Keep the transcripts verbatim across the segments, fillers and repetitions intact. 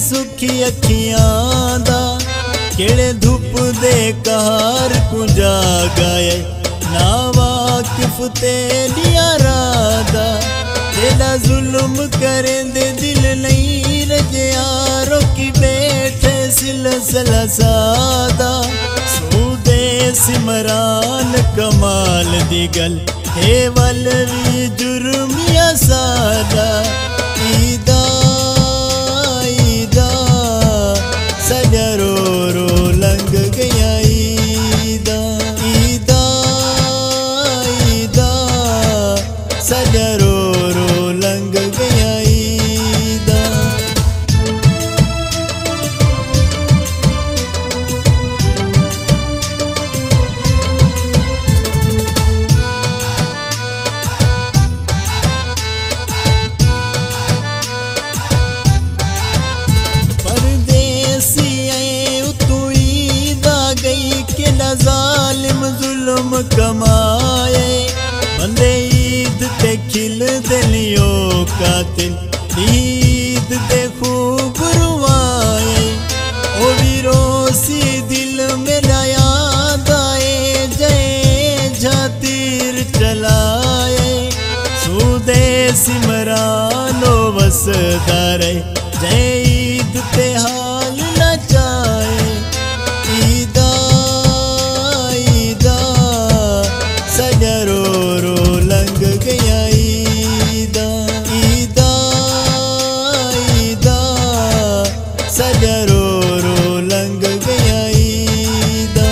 सुखी अखियां दा केड़े धुप दे कार कुंजा गाए ना वाकिफ तेलिया रादा तेरा जुल्म करें दे दिल नहीं रजिया रोकी बैठे सिलसिला सादा सूदे सिमरान कमाल दी गल हे वल भी जुर्मिया सादा ईदा ईदा सजा रो रो लंघ गया ईदा ईदा ईदा सजा रो रो लंघ गया ईदा। जालिम जुल्म कमाए बंदे ईद ते खिल दिलियो कातिल ईद ते खूब रुवाए ओ विरोसी दिल मेरा याद आए जय झातीर चलाए सूदे सिमरानो वसदारे जय ईद ते हाल नचाए ईदा सजा रो रो लंघ गया ईदा ईदा ईदा सजा रो रो लंघ गया ईदा।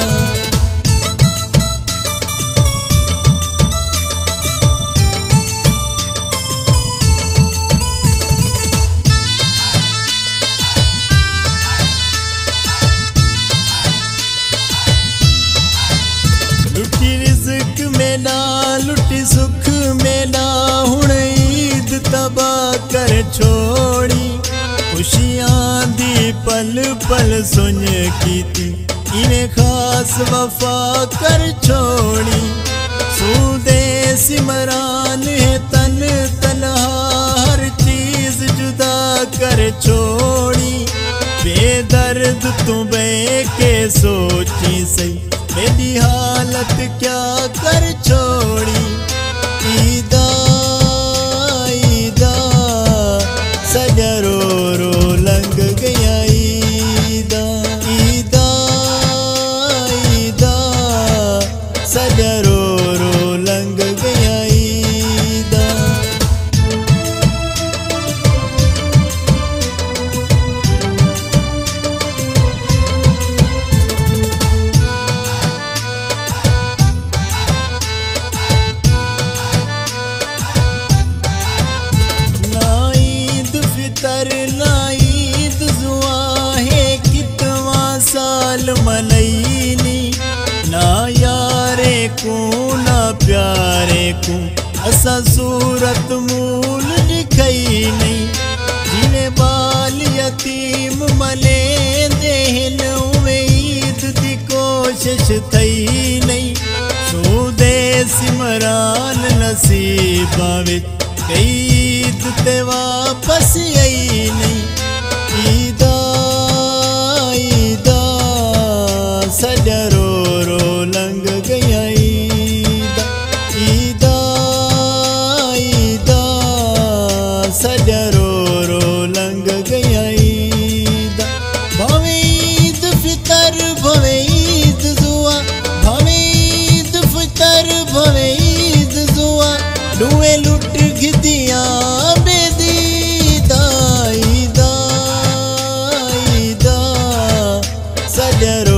लुटी रिज़्क मेला लुटी सुख मेला हुण ईद तबाह कर छोड़ी खुशियां दी पल पल सुन कीती इवें खास वफा कर छोड़ी सूदे सिमरान है तन तन्हा हर चीज जुदा कर छोड़ी बेदर्द तू बे के सोची सही मेरी हालत क्या कर छोड़ी ईदा ईदा सजा रो रो लंघ गया ईदा ईदा ईदा सजा रो रो लंघ गया ईदा। ना ईद जुआ है कितवा साल मलईनी ना यारे को ना प्यारे को असा सूरत मूल दिखई नहीं जिन्हें बाल यतीम मले देहन उवे ईद दी कोशिश थई नहीं सूदे सिमरान नसीबा विच ईद ते वापस आई नहीं ईदा ईदा सजा रो रो लंघ गया ईदा ईदा ईदा सजा रो रो लंघ गया ईदा। भवे ईद फितर भवे ईद जुआ भवे ईद फितर भवे ईद जुआ दुए लुट घिदिया बेदीदा ईदा ईदा सजा रो